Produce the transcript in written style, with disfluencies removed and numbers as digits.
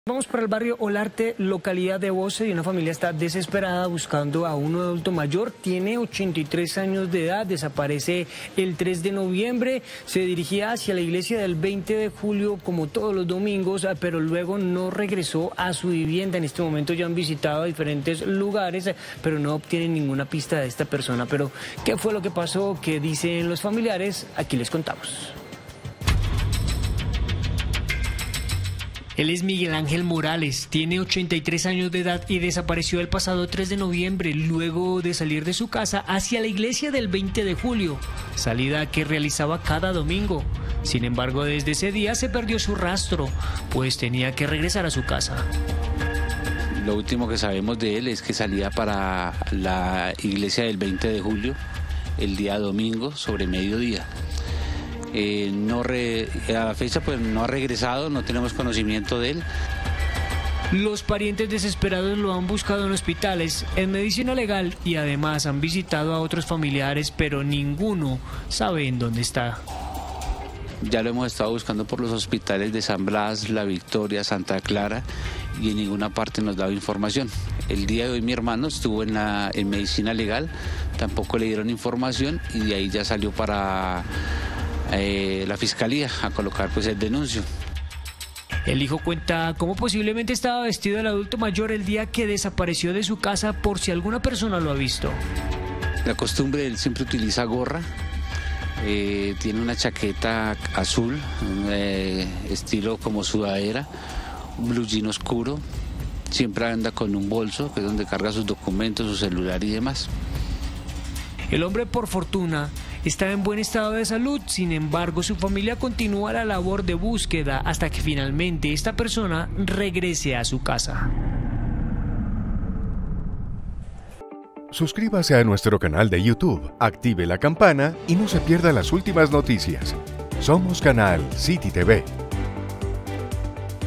Vamos para el barrio Olarte, localidad de Voce, y una familia está desesperada buscando a un adulto mayor. Tiene 83 años de edad, desaparece el 3 de noviembre, se dirigía hacia la iglesia del 20 de julio como todos los domingos, pero luego no regresó a su vivienda. En este momento ya han visitado diferentes lugares, pero no obtienen ninguna pista de esta persona. Pero, ¿qué fue lo que pasó? ¿Qué dicen los familiares? Aquí les contamos. Él es Miguel Ángel Morales, tiene 83 años de edad y desapareció el pasado 3 de noviembre luego de salir de su casa hacia la iglesia del 20 de julio, salida que realizaba cada domingo. Sin embargo, desde ese día se perdió su rastro, pues tenía que regresar a su casa. Lo último que sabemos de él es que salía para la iglesia del 20 de julio el día domingo sobre mediodía. A la fecha pues no ha regresado, no tenemos conocimiento de él. Los parientes desesperados lo han buscado en hospitales, en medicina legal y además han visitado a otros familiares, pero ninguno sabe en dónde está. Ya lo hemos estado buscando por los hospitales de San Blas, La Victoria, Santa Clara, y en ninguna parte nos daba información. El día de hoy mi hermano estuvo en medicina legal, tampoco le dieron información y de ahí ya salió para la fiscalía a colocar pues el denuncio. El hijo cuenta cómo posiblemente estaba vestido el adulto mayor el día que desapareció de su casa, por si alguna persona lo ha visto. La costumbre, él siempre utiliza gorra, tiene una chaqueta azul, estilo como sudadera, un blue jean oscuro, siempre anda con un bolso que es donde carga sus documentos, su celular y demás. El hombre, por fortuna, está en buen estado de salud. Sin embargo, su familia continúa la labor de búsqueda hasta que finalmente esta persona regrese a su casa. Suscríbase a nuestro canal de YouTube, active la campana y no se pierda las últimas noticias. Somos Canal City TV.